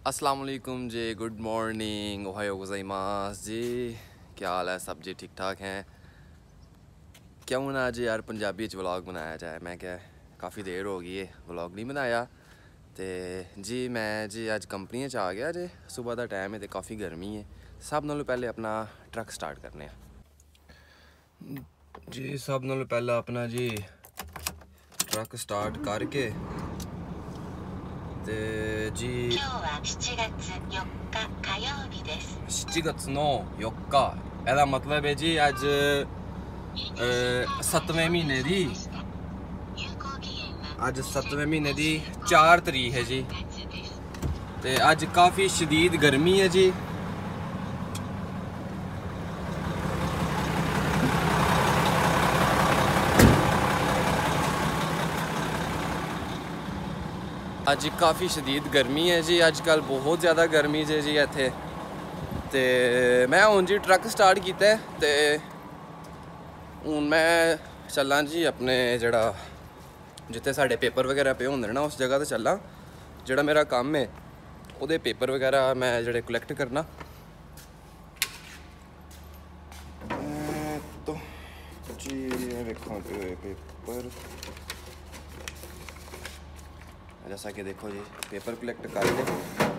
अस्सलाम वालेकुम जी, गुड मॉर्निंग, ओहायो गोजाइमास जी। क्या हाल है सब जी? ठीक ठाक हैं? क्यों ना जी यार पंजाबी च व्लॉग बनाया जाए। मैं क्या काफ़ी देर हो गई है व्लॉग नहीं बनाया। तो जी मैं जी अज कंपनी च आ गया जे। सुबह का टाइम है तो काफ़ी गर्मी है। सब नालों पहले अपना ट्रक स्टार्ट करने जी। सब नालों पहले अपना जी ट्रक स्टार्ट करके जी 今日は7月4日火曜日です。 7月の4日ਇਹਦਾ ਮਤਲਬ ਹੈ ਜੀ ਅੱਜ 7वें ਮਹੀਨੇ ਦੀ ਅੱਜ 7वें ਮਹੀਨੇ ਦੀ 4 ਤਰੀਕ ਹੈ ਜੀ। ਤੇ ਅੱਜ ਕਾਫੀ ਸ਼ਦੀਦ ਗਰਮੀ ਹੈ ਜੀ। ਅੱਜ ਕਾਫੀ ਸ਼ਦੀਦ ਗਰਮੀ ਹੈ ਜੀ। ਅੱਜ ਕੱਲ ਬਹੁਤ ਜ਼ਿਆਦਾ ਗਰਮੀ ਜੇ ਜੀ ਇੱਥੇ। ਤੇ ਮੈਂ ਹੁਣ ਜੀ ਟਰੱਕ ਸਟਾਰਟ ਕੀਤਾ ਤੇ ਹੁਣ ਮੈਂ ਚੱਲਾਂ ਜੀ ਆਪਣੇ ਜਿਹੜਾ ਜਿੱਥੇ ਸਾਡੇ ਪੇਪਰ ਵਗੈਰਾ ਪਏ ਹੁੰਦੇ ਨੇ ਨਾ ਉਸ ਜਗ੍ਹਾ ਤੇ ਚੱਲਾਂ। ਜਿਹੜਾ ਮੇਰਾ ਕੰਮ ਹੈ ਉਹਦੇ ਪੇਪਰ ਵਗੈਰਾ ਮੈਂ ਜਿਹੜੇ ਕਲੈਕਟ ਕਰਨਾ। तो जी देखो पेपर जैसा कि देखो जी पेपर कलैक्ट कर ले।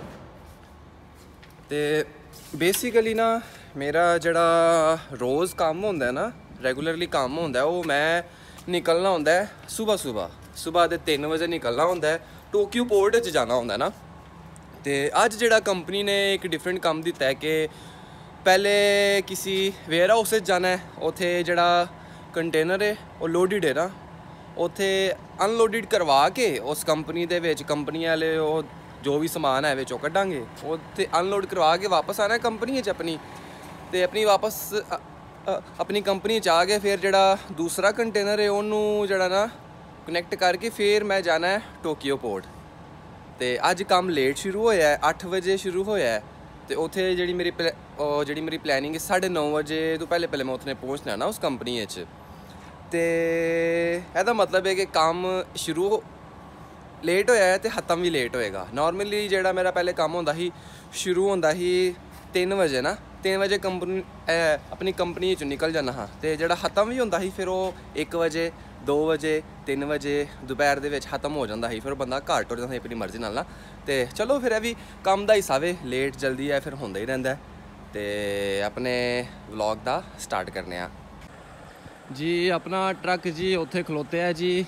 तो बेसिकली ना मेरा जड़ा रोज़ काम होंदा है ना, रेगुलरली काम होंदा है, वो मैं निकलना होंदा है सुबह के 3 बजे निकलना होंदा है। टोक्यो पोर्ट च जाना होंदा है ना। तो अज जड़ा कंपनी ने एक डिफरेंट काम दिता है कि पहले किसी वेयर हाउस जाना है, उत्थे जड़ा कंटेनर है वो लोडिड है ना, उत्थे अनलोडिड करवा के उस कंपनी दे विच कंपनी वाले जो भी समान है विच कड्डांगे, उत्थे अनलोड करवा के वापस आना कंपनी च अपनी। ते अपनी वापस अपनी कंपनी च आ के फिर जड़ा दूसरा कंटेनर है उन्होंने जड़ा ना कनैक्ट करके फिर मैं जाना है टोक्यो पोर्ट। तो अज काम लेट शुरू होया है, 8 बजे शुरू होया है। तो उत्थे जी मेरी प्लैनिंग है 9:30 बजे तो पहले मैं उत्थे पहुँचना ना उस कंपनी च। तो यदा मतलब है कि काम शुरू लेट होया है तो ख़त्म भी लेट होएगा। नॉर्मली जेड़ा मेरा पहले काम होंदा ही शुरू होंदा ही 3 बजे ना, 3 बजे कंपनी अपनी कंपनी चो निकल जाना हाँ। तो जेड़ा ख़त्म भी होंदा ही फिर वो 1 बजे 2 बजे 3 बजे दोपहर दे विच ख़त्म हो जाता ही। फिर बंदा घर टुर जाता अपनी मर्जी नाल ना। तो चलो फिर भी काम का हिस्सा वे, लेट जल्दी है फिर होंदा ही रहिंदा है। तो अपने व्लॉग का स्टार्ट करने जी। अपना ट्रक जी उत्थे खलोते है जी,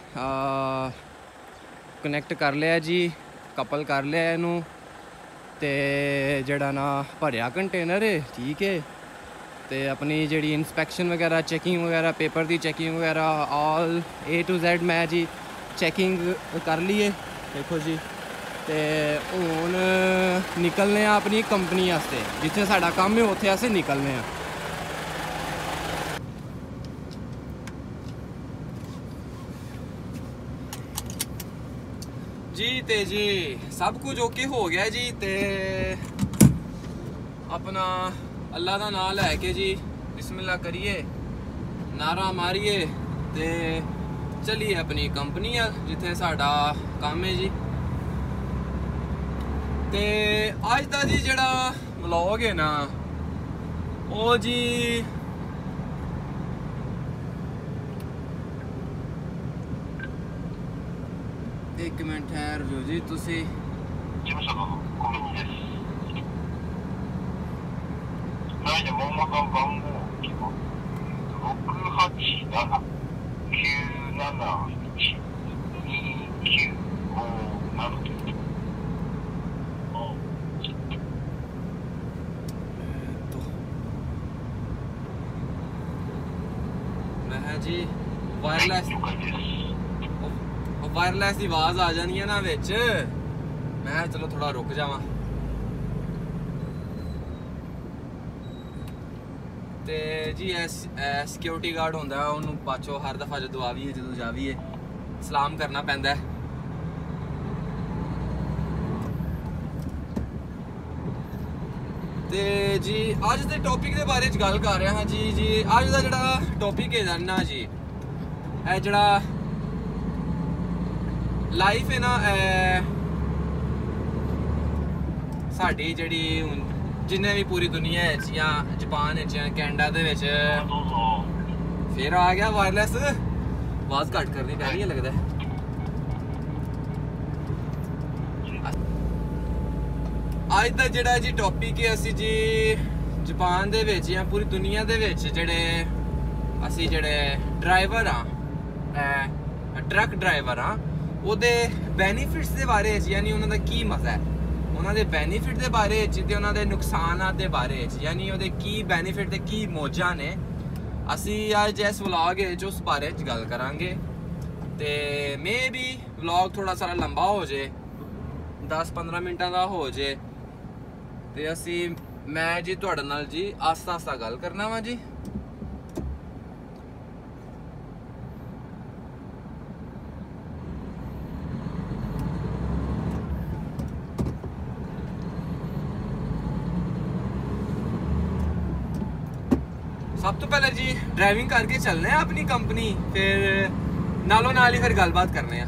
कनैक्ट कर लिया जी, कपल कर लिया इनू। तो जड़ा ना भरिया कंटेनर है ठीक है। तो अपनी जी इंस्पैक्शन वगैरह चैकिंग वगैरह पेपर की चैकिंग वगैरह ऑल A to Z मैं जी चैकिंग कर ली है देखो जी। तो हुण निकलने अपनी कंपनी वास्ते, जिथे साडा काम है उत्थे असीं निकलने। जी ते जी सब कुछ ओके हो गया जी। ते अपना अल्लाह का नाम लैके जी बिस्मिल्लाह करिए, नारा मारिए ते चलिए अपनी कंपनी जिथे साडा काम है जी। ते अज का जी जड़ा व्लॉग है ना वो जी एक मिनट ठहर जो जी तुसी मैं जी वायरलैस की आवाज़ आ जानी है ना विच। मैं चलो थोड़ा रुक जावा। तो जी सिक्योरिटी गार्ड होंदा है, उन्होंने पाछो हर दफ़ा जो आवीए जो जावीए सलाम करना पैंदा है। तो जी अज के टॉपिक के बारे गल कर रहा हाँ जी। जी अज का जोड़ा टॉपिक है ना जी, जड़ा लाइफ है ना ਸਾਡੀ ਜਿਹੜੀ ਜਿੰਨੇ ਵੀ ਪੂਰੀ ਦੁਨੀਆ ਵਿੱਚ ਜਾਂ ਜਾਪਾਨ ਵਿੱਚ ਜਾਂ ਕੈਨੇਡਾ ਦੇ ਵਿੱਚ ਫਿਰ ਆ ਗਿਆ ਵਾਇਰਲੈਸ ਆਵਾਜ਼ ਘੱਟ ਕਰਨੀ ਪੈਣੀ ਹੈ ਲੱਗਦਾ ਅੱਜ ਦਾ ਜਿਹੜਾ ਜੀ ਟੌਪਿਕ ਹੈ ਅਸੀਂ ਜੀ ਜਾਪਾਨ ਦੇ ਵਿੱਚ ਜਾਂ ਪੂਰੀ ਦੁਨੀਆ ਦੇ ਵਿੱਚ ਜਿਹੜੇ ਡਰਾਈਵਰ ਆ ਟਰੱਕ ਡਰਾਈਵਰ ਆ ਉਹਦੇ ਬੈਨੀਫਿਟਸ ਦੇ ਬਾਰੇ ਵਿੱਚ ਯਾਨੀ ਉਹਨਾਂ ਦਾ ਕੀ ਮਜ਼ਾ ਹੈ ਉਹਨਾਂ ਦੇ ਬੈਨੀਫਿਟ ਦੇ ਬਾਰੇ ਵਿੱਚ ਤੇ ਉਹਨਾਂ ਦੇ ਨੁਕਸਾਨਾਂ ਦੇ ਬਾਰੇ ਵਿੱਚ ਯਾਨੀ ਉਹਦੇ ਕੀ ਬੈਨੀਫਿਟ ਤੇ ਕੀ ਮੌਜਾਂ ਨੇ ਅਸੀਂ ਅੱਜ ਇਸ ਵਲੌਗ ਵਿੱਚ ਉਸ ਬਾਰੇ ਵਿੱਚ ਗੱਲ ਕਰਾਂਗੇ ਤੇ ਮੇ ਵੀ ਵਲੌਗ ਥੋੜਾ ਸਾਰਾ ਲੰਬਾ ਹੋ ਜੇ 10-15 ਮਿੰਟਾਂ ਦਾ ਹੋ ਜੇ ਤੇ ਮੈਂ ਜੀ ਤੁਹਾਡੇ ਨਾਲ ਜੀ ਆਸਤਾ ਗੱਲ ਕਰਨਾ ਵਾ ਜੀ ਸਭ ਤੋਂ ਪਹਿਲਾਂ ਜੀ ਡਰਾਈਵਿੰਗ ਕਰਕੇ ਚੱਲਨੇ ਆ ਆਪਣੀ ਕੰਪਨੀ ਫਿਰ ਨਾਲੋਂ ਨਾਲ ਹੀ ਫਿਰ ਗੱਲਬਾਤ ਕਰਨੇ ਆ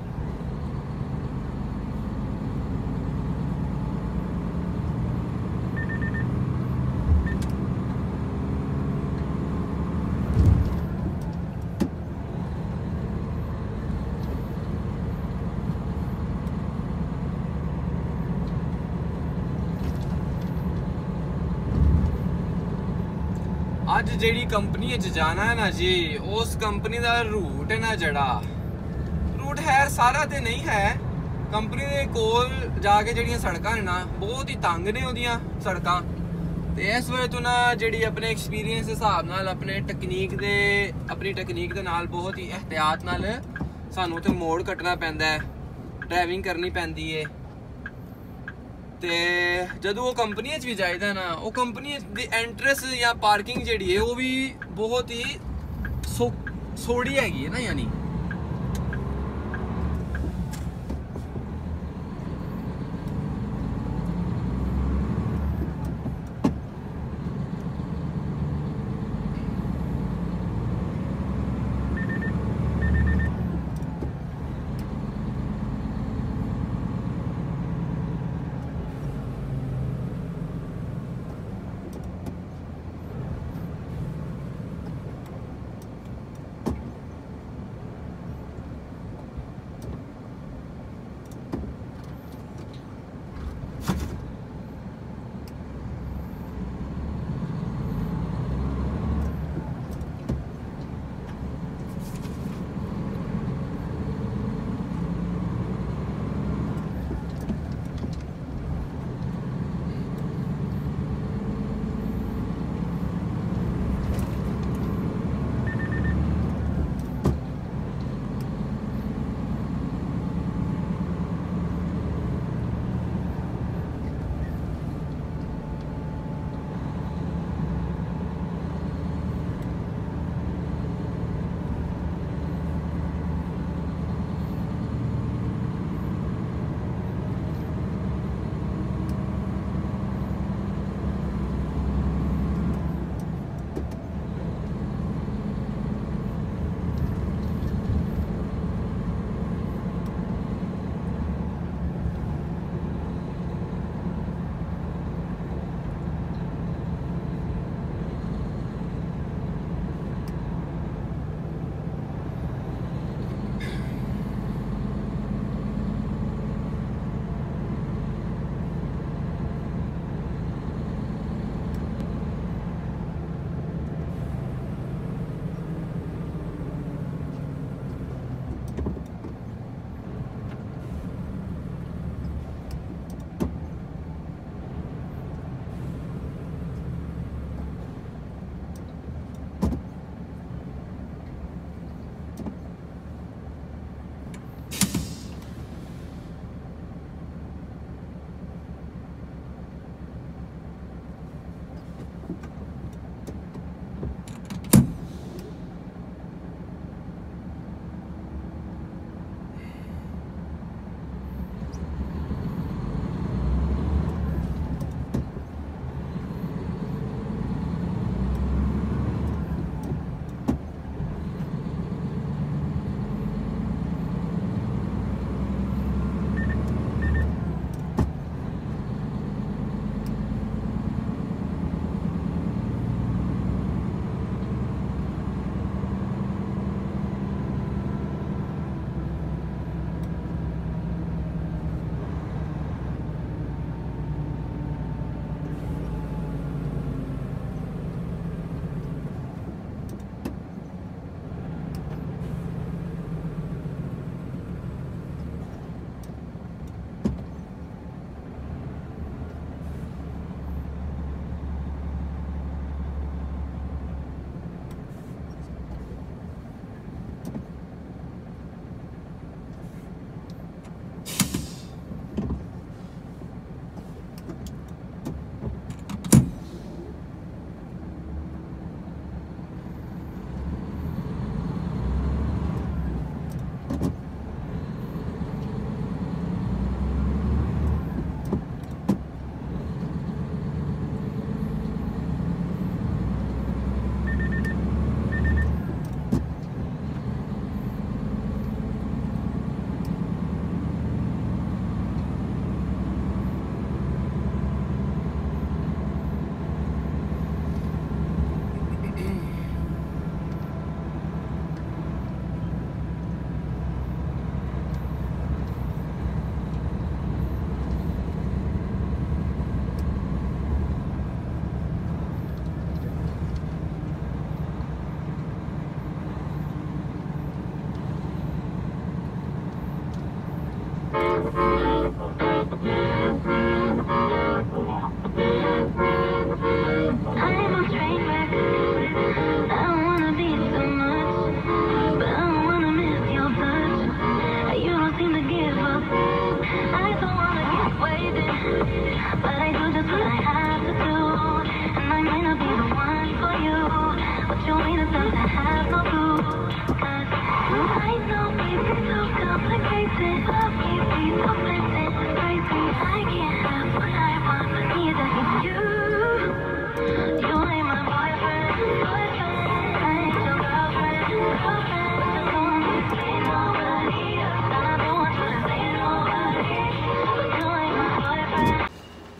ਅੱਜ ਜਿਹੜੀ ਕੰਪਨੀ ਵਿੱਚ ਜਾਣਾ ਹੈ ਨਾ ਜੀ ਉਸ ਕੰਪਨੀ ਦਾ ਰੂਟ ਹੈ ਨਾ ਜਿਹੜਾ ਰੂਟ ਹੈ ਸਾਰਾ ਤੇ ਨਹੀਂ ਹੈ ਕੰਪਨੀ ਦੇ ਕੋਲ ਜਾ ਕੇ ਜਿਹੜੀਆਂ ਸੜਕਾਂ ਨੇ ਨਾ ਬਹੁਤ ਹੀ ਤੰਗ ਨੇ ਉਹਦੀਆਂ ਸੜਕਾਂ ਤੇ ਇਸ ਵਜ੍ਹਾ ਤੋਂ ਨਾ ਜਿਹੜੀ ਆਪਣੇ ਐਕਸਪੀਰੀਅੰਸ ਦੇ ਹਿਸਾਬ ਨਾਲ ਆਪਣੀ ਟੈਕਨੀਕ ਦੇ ਨਾਲ ਬਹੁਤ ਹੀ ਇhtiyat ਨਾਲ ਸਾਨੂੰ ਉੱਥੇ ਮੋੜ ਕੱਟਣਾ ਪੈਂਦਾ ਹੈ ਡਰਾਈਵਿੰਗ ਕਰਨੀ ਪੈਂਦੀ ਹੈ ਤੇ ਜਦੋਂ ਉਹ ਕੰਪਨੀ 'ਚ ਵੀ ਜਾਈਦਾ ਨਾ ਉਹ ਕੰਪਨੀ ਦੀ ਐਂਟਰੈਂਸ ਜਾਂ ਪਾਰਕਿੰਗ ਜਿਹੜੀ ਹੈ ਉਹ ਵੀ ਬਹੁਤ ਹੀ ਸੋੜੀ ਹੈਗੀ ਹੈ ਨਾ ਯਾਨੀ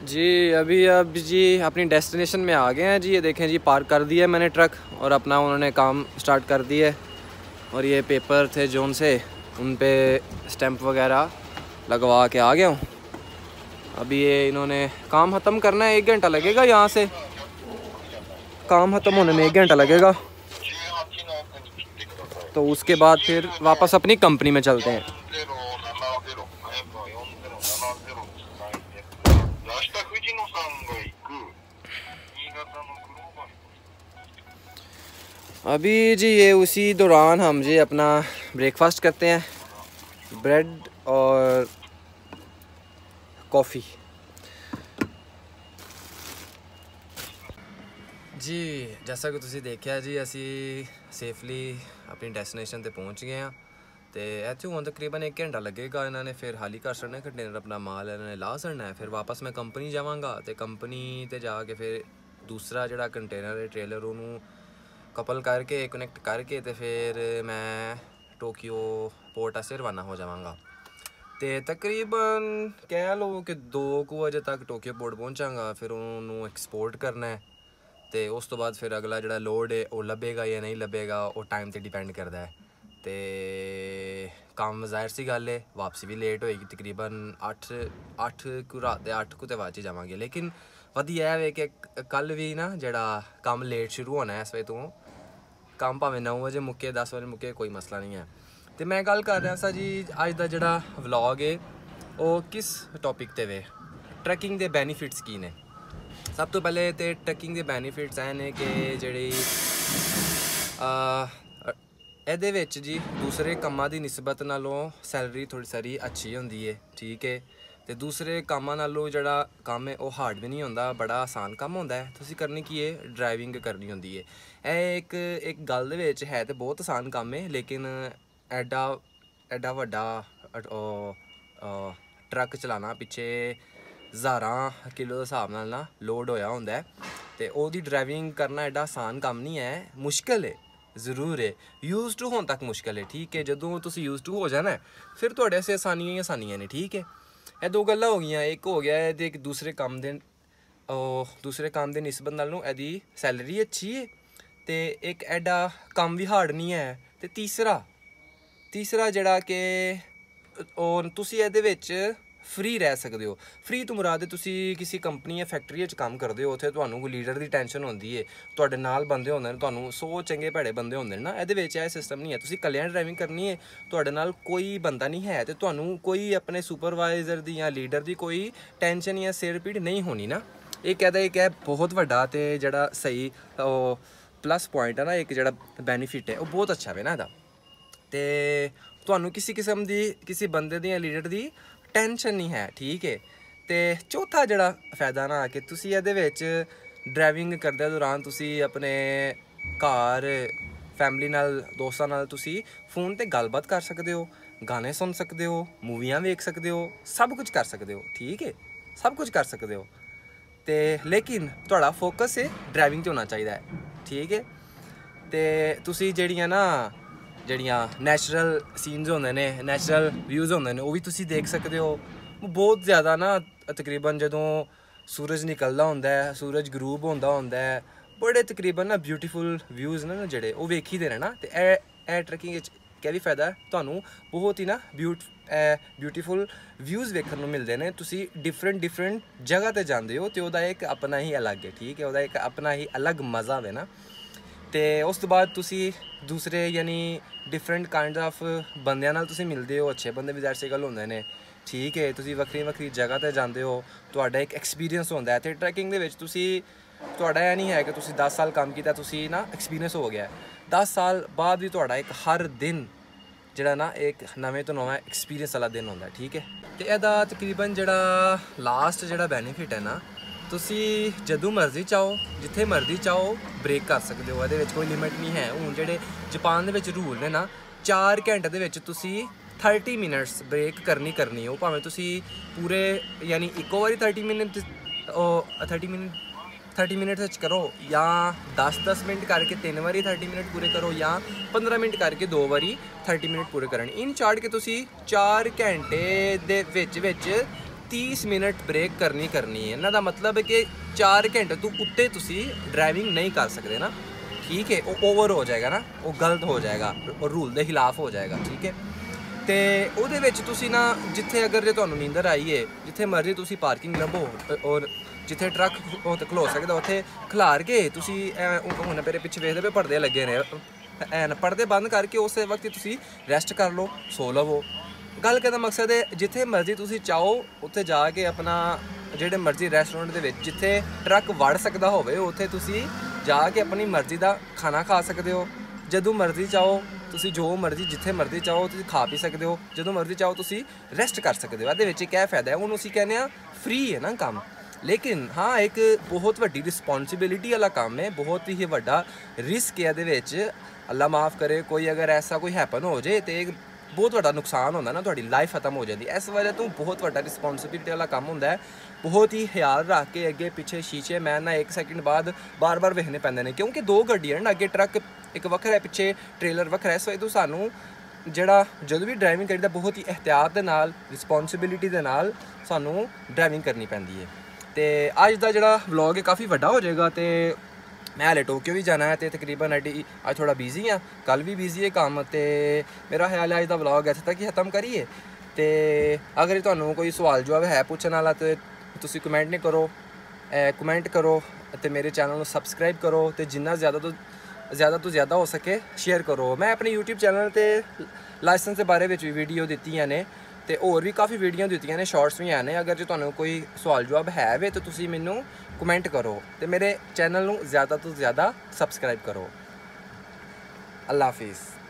जी अब जी अपनी डेस्टिनेशन में आ गए हैं जी। ये देखें जी, पार्क कर दिया है मैंने ट्रक और अपना उन्होंने काम स्टार्ट कर दिया है। और ये पेपर थे जो उनसे, उन पे स्टैंप वगैरह लगवा के आ गया हूँ। अभी ये इन्होंने काम ख़त्म करना है, 1 घंटा लगेगा यहाँ से, काम ख़त्म होने में 1 घंटा लगेगा। तो उसके बाद फिर वापस अपनी कंपनी में चलते हैं। अभी जी ये उसी दौरान हम जी अपना ब्रेकफास्ट करते हैं, ब्रेड और कॉफ़ी। जी जैसा कि तुसी देखिया जी, असी सेफली अपनी डेस्टिनेशन ते पहुंच गए हैं। तो इत्थों हुण तकरीबन 1 घंटा लगेगा। इन्होंने फिर खाली कर छड़ना कंटेनर, अपना माल इन्होंने ला छड़ना है। फिर वापस मैं कंपनी जावांगा तो कंपनी ते जाके फिर दूसरा जिहड़ा कंटेनर है ट्रेलर उन्होंने कपल करके कनैक्ट करके तो फिर मैं टोक्यो पोर्ट आस्ते रवाना हो जावांगा। तो तकरीबन कह लो कि 2 बजे तक टोक्यो पोर्ट पहुंचांगा। फिर उन्होंने एक्सपोर्ट करना है तो उस तो बाद फिर अगला जो लोड है वो लभेगा या नहीं लभेगा, वो टाइम पर डिपेंड करता है। तो काम जाहिर सी गल है, वापसी भी लेट होएगी, तकरीबन 8 को रात के 8 को तो बाच ही जावांगे। लेकिन वधिया है कि कल भी ना जड़ा काम लेट शुरू होना है, इस वे तो काम भावें 9 बजे मुक्के 10 बजे मुक्के कोई मसला नहीं है। तो मैं गल कर रहा सा जी, अज का जड़ा व्लॉग है वो किस टॉपिक ते वे, ट्रैकिंग के बेनीफिट्स की ने। सब तो पहले तो ट्रैकिंग के बेनीफिट्स है ने कि जेह्ड़ी ਇਹਦੇ ਵਿੱਚ जी दूसरे कामां ਦੀ ਨਿਸਬਤ ਨਾਲੋਂ सैलरी थोड़ी सारी अच्छी होंदी है, ठीक है। तो दूसरे कामां नालों ਜਿਹੜਾ ਕੰਮ है वो हार्ड भी नहीं होंदा, बड़ा आसान काम होंदा है। तुसीं करनी की है, ड्राइविंग करनी होंदी है। एक गल दे विच है तो बहुत आसान काम है, लेकिन एडा वड्डा ट्रक चलाना पिछे 1000 किलो के हिसाब नाल ना लोड होया होंदा है। तो ओहदी ड्राइविंग करना एडा आसान काम नहीं है, मुश्किल है ज़रूर है। यूज़ टू होने तक मुश्किल है, ठीक है। जदों तुसीं यूज़ टू हो जाना है फिर तुहाडे आस्ते आसानियां ही आसानियां ने, ठीक है। ਇਹ 2 ਗੱਲਾਂ हो गई। एक हो गया है एक दूसरे काम के निस्बत नालों ਇਹਦੀ सैलरी अच्छी है, तो एक एडा काम भी हार्ड नहीं है। तो तीसरा जड़ा कि तुसीं ਇਹਦੇ ਵਿੱਚ फ्री रह सकते हो। फ्री तो मुराद है तुसीं किसी कंपनी या फैक्ट्री काम करते हो, उत्थे तुहानूं कोई लीडर की टेंशन होंदी है, तुहाडे नाल बंदे होंदे ने, तुहानूं 100 चंगे भैड़े बंदे होंदे ने ना। ਇਹਦੇ ਵਿੱਚ ਇਹ सिस्टम नहीं है, तुसीं कल्लियां ड्राइविंग करनी है, तुहाडे नाल कोई बंदा नहीं है, तो तुहानूं कोई अपने सुपरवाइजर दी या लीडर की कोई टेंशन या सिर पीड़ नहीं होनी ना। एक एक है बहुत वड्डा ते जिहड़ा सही प्लस पॉइंट है ना, एक जिहड़ा बेनीफिट है वो बहुत अच्छा है ना ਇਹਦਾ। तो तुहानूं किसी किस्म की किसी बंदे दी या लीडर की टेंशन नहीं है, ठीक है। तो चौथा जड़ा फायदा ना कि तुसीं ਇਹਦੇ ਵਿੱਚ ड्राइविंग करदे दौरान तुसीं अपने घर फैमिली नाल दोस्तां नाल तुसीं फोन ते गलबात कर सकते हो, गाने सुन सकते हो, मूवियां वेख सकते हो, सब कुछ कर सकते हो, ठीक है, सब कुछ कर सकते हो। तो लेकिन तुहाडा फोकस है ड्राइविंग ते होना चाहिए, ठीक है। तो तुसीं ਜਿਹੜੀਆਂ नैचुरल सीन्स होंदे ने, नैचुरल व्यूज़ होंदे ने, वो भी तुसीं देख सकते हो। बहुत ज़्यादा ना तकरीबन जदों सूरज निकलदा होंदा है, सूरज गरूब होंदा है, बड़े तकरीबन ना ब्यूटीफुल व्यूज़ ने जेह्ड़े वो वेखी दे ना। तो ए ट्रैकिंग च क्या भी फायदा है, तुहानूं बहुत ही ना ब्यूटीफुल व्यूज़ वेखण नूं मिलदे ने। तुसीं डिफरेंट जगह ते जांदे हो तो ओहदा एक अपना ही अलग है, ठीक है, ओहदा एक अपना ही अलग मज़ा है ना। तो उस तो बाद तुसीं दूसरे यानी डिफरेंट काइंड ऑफ बंदियां नाल तुसीं मिलदे हो, अच्छे बंदे भी ज़ाहिर सी गल होंदे ने, ठीक है। तुसीं वक्री जगह ते जांदे हो, तुहाडा एक एक्सपीरियंस होंदा है। तो ट्रैकिंग दे विच तुसीं तुहाडा यह नहीं है कि तुसीं 10 साल काम कीता तुसीं ना एक्सपीरियंस हो गया है। 10 साल बाद भी तुहाडा एक हर दिन जिहड़ा ना एक नवें तो नवां एक्सपीरियंस वाला दिन होंदा है, ठीक है। तो ਇਹਦਾ तकरीबन जिहड़ा लास्ट जिहड़ा बेनीफिट है ना, तुसी जदों मर्जी चाहो जिथे मर्जी चाहो ब्रेक कर सकते हो, ये कोई लिमिट नहीं है। हुण जेह्ड़े जापान दे विच रूल ने ना, 4 घंटे दे विच तुसी 30 मिनट्स ब्रेक करनी हो, भावें तुसी पूरे यानी इक्को बारी 30 मिनट करो, या 10 मिनट करके 3 बारी 30 मिनट पूरे करो, या 15 मिनट करके 2 बारी 30 मिनट पूरे करन। इन चाड़ के तुसी 4 घंटे दे विच 30 ਮਿੰਟ ਬ੍ਰੇਕ ਕਰਨੀ ਹੈ। ਇਹਨਾਂ ਦਾ ਮਤਲਬ ਹੈ ਕਿ 4 ਘੰਟੇ ਤੋਂ ਉੱਤੇ ਤੁਸੀਂ ਡਰਾਈਵਿੰਗ ਨਹੀਂ ਕਰ ਸਕਦੇ ਨਾ, ਠੀਕ ਹੈ। ਉਹ ਓਵਰ ਹੋ ਜਾਏਗਾ ਨਾ, ਉਹ ਗਲਤ ਹੋ ਜਾਏਗਾ, ਉਹ ਰੂਲ ਦੇ ਖਿਲਾਫ ਹੋ ਜਾਏਗਾ, ਠੀਕ ਹੈ। ਤੇ ਉਹਦੇ ਵਿੱਚ ਤੁਸੀਂ ਨਾ ਜਿੱਥੇ ਅਗਰ ਜੇ ਤੁਹਾਨੂੰ ਨੀਂਦਰ ਆਈ ਹੈ, ਜਿੱਥੇ ਮਰਜ਼ੀ ਤੁਸੀਂ ਪਾਰਕਿੰਗ ਲੱਭੋ ਔਰ ਜਿੱਥੇ ਟਰੱਕ ਖਲੋ ਸਕਦਾ ਉੱਥੇ ਖਿਲਾਰ ਕੇ ਤੁਸੀਂ ਹੁਣ ਮੇਰੇ ਪਿੱਛੇ ਵੇਖਦੇ ਪਏ ਪਰਦੇ ਲੱਗੇ ਨੇ, ਐਨ ਪਰਦੇ ਬੰਦ ਕਰਕੇ ਉਸੇ ਵਕਤ ਹੀ ਤੁਸੀਂ ਰੈਸਟ ਕਰ ਲਓ, ਸੋ ਲਵੋ। ਗੱਲ ਕਰਨ ਦਾ ਮਕਸਦ ਹੈ ਜਿੱਥੇ ਮਰਜ਼ੀ ਤੁਸੀਂ ਚਾਹੋ ਉੱਥੇ ਜਾ ਕੇ ਆਪਣਾ ਜਿਹੜੇ ਮਰਜ਼ੀ ਰੈਸਟੋਰੈਂਟ ਦੇ ਵਿੱਚ ਜਿੱਥੇ ਟਰੱਕ ਵੜ ਸਕਦਾ ਹੋਵੇ ਉੱਥੇ ਤੁਸੀਂ ਜਾ ਕੇ ਆਪਣੀ ਮਰਜ਼ੀ ਦਾ ਖਾਣਾ ਖਾ ਸਕਦੇ ਹੋ। ਜਦੋਂ ਮਰਜ਼ੀ ਚਾਹੋ ਤੁਸੀਂ ਜੋ ਮਰਜ਼ੀ ਜਿੱਥੇ ਮਰਜ਼ੀ ਚਾਹੋ ਤੁਸੀਂ ਖਾ ਪੀ ਸਕਦੇ ਹੋ, ਜਦੋਂ ਮਰਜ਼ੀ ਚਾਹੋ ਤੁਸੀਂ ਰੈਸਟ ਕਰ ਸਕਦੇ ਹੋ। ਇਹਦੇ ਵਿੱਚ ਇੱਕ ਇਹ ਫਾਇਦਾ ਹੈ, ਉਹਨੂੰ ਅਸੀਂ ਕਹਿੰਦੇ ਹਾਂ ਫ੍ਰੀ ਹੈ ਨਾ ਕੰਮ। ਲੇਕਿਨ ਹਾਂ ਇੱਕ ਬਹੁਤ ਵੱਡੀ ਰਿਸਪੌਂਸਿਬਿਲਿਟੀ ਵਾਲਾ ਕੰਮ ਹੈ, ਬਹੁਤ ਹੀ ਵੱਡਾ ਰਿਸਕ ਹੈ ਇਹਦੇ ਵਿੱਚ। ਅੱਲਾ ਮਾਫ ਕਰੇ ਕੋਈ ਅਗਰ ਐਸਾ ਕੋਈ ਹੈਪਨ ਹੋ ਜਾਏ ਤੇ ਬਹੁਤ ਵੱਡਾ ਨੁਕਸਾਨ ਹੁੰਦਾ ਨਾ, ਤੁਹਾਡੀ ਲਾਈਫ ਖਤਮ ਹੋ ਜਾਂਦੀ। ਇਸ ਵਜ੍ਹਾ ਤੋਂ ਬਹੁਤ ਵੱਡਾ ਰਿਸਪੌਂਸਿਬਿਲਿਟੀ ਵਾਲਾ ਕੰਮ ਹੁੰਦਾ ਹੈ। ਬਹੁਤ ਹੀ ਖਿਆਲ ਰੱਖ ਕੇ ਅੱਗੇ ਪਿੱਛੇ ਸ਼ੀਸ਼ੇ ਮੈਂ ਨਾ 1 ਸੈਕਿੰਡ ਬਾਅਦ ਬਾਰ-ਬਾਰ ਵੇਖਣੇ ਪੈਂਦੇ ਨੇ, ਕਿਉਂਕਿ 2 ਗੱਡੀਆਂ ਨੇ, ਅੱਗੇ ਟਰੱਕ ਇੱਕ ਵੱਖਰਾ ਹੈ, ਪਿੱਛੇ ਟ੍ਰੇਲਰ ਵੱਖਰਾ ਹੈ। ਇਸ ਵਜ੍ਹਾ ਤੋਂ ਸਾਨੂੰ ਜਿਹੜਾ ਜਦੋਂ ਵੀ ਡਰਾਈਵਿੰਗ ਕਰੀਦਾ ਬਹੁਤ ਹੀ ਇਹਤਿਆਤ ਦੇ ਨਾਲ, ਰਿਸਪੌਂਸਿਬਿਲਿਟੀ ਦੇ ਨਾਲ ਸਾਨੂੰ ਡਰਾਈਵਿੰਗ ਕਰਨੀ ਪੈਂਦੀ ਹੈ। ਤੇ ਅੱਜ ਦਾ ਜਿਹੜਾ ਵਲੌਗ ਹੈ ਕਾਫੀ ਵੱਡਾ ਹੋ ਜਾਏਗਾ ਤੇ ਮੈਂ ਹਾਲੇ ਟੋਕੀਓ ਵੀ ਜਾਣਾ ਹੈ ਤੇ ਤਕਰੀਬਨ ਅੱਜ ਥੋੜਾ ਬਿਜ਼ੀ ਹਾਂ, ਕੱਲ ਵੀ ਬਿਜ਼ੀ ਹੈ ਕੰਮ। ਤੇ ਮੇਰਾ ਖਿਆਲ ਹੈ ਅੱਜ ਦਾ ਵਲੌਗ ਇੱਥੇ ਤੱਕ ਹੀ ਖਤਮ ਕਰੀਏ। ਤੇ ਅਗਰ ਤੁਹਾਨੂੰ ਕੋਈ ਸਵਾਲ ਜਵਾਬ ਹੈ ਪੁੱਛਣ ਵਾਲਾ ਤੇ ਤੁਸੀਂ ਕਮੈਂਟ ਕਰੋ ਅਤੇ ਮੇਰੇ ਚੈਨਲ ਨੂੰ ਸਬਸਕ੍ਰਾਈਬ ਕਰੋ ਤੇ ਜਿੰਨਾ ਜ਼ਿਆਦਾ ਤੋਂ ਜ਼ਿਆਦਾ ਹੋ ਸਕੇ ਸ਼ੇਅਰ ਕਰੋ। ਮੈਂ ਆਪਣੇ YouTube ਚੈਨਲ ਤੇ ਲਾਇਸੈਂਸ ਦੇ ਬਾਰੇ ਵਿੱਚ ਵੀ ਵੀਡੀਓ ਦਿੱਤੀਆਂ ਨੇ ਤੇ ਹੋਰ ਵੀ ਕਾਫੀ ਵੀਡੀਓ ਦਿੱਤੀਆਂ ਨੇ, ਸ਼ਾਰਟਸ ਵੀ ਨੇ। ਅਗਰ ਜੇ ਤੁਹਾਨੂੰ ਕੋਈ ਸਵਾਲ ਜਵਾਬ ਹੈ ਵੇ ਤਾਂ ਤੁਸੀਂ ਮੈਨੂੰ ਕਮੈਂਟ ਕਰੋ ਤੇ ਮੇਰੇ ਚੈਨਲ ਨੂੰ ਜ਼ਿਆਦਾ ਤੋਂ ਜ਼ਿਆਦਾ ਸਬਸਕ੍ਰਾਈਬ ਕਰੋ। ਅੱਲਾ ਹਾਫਿਜ਼।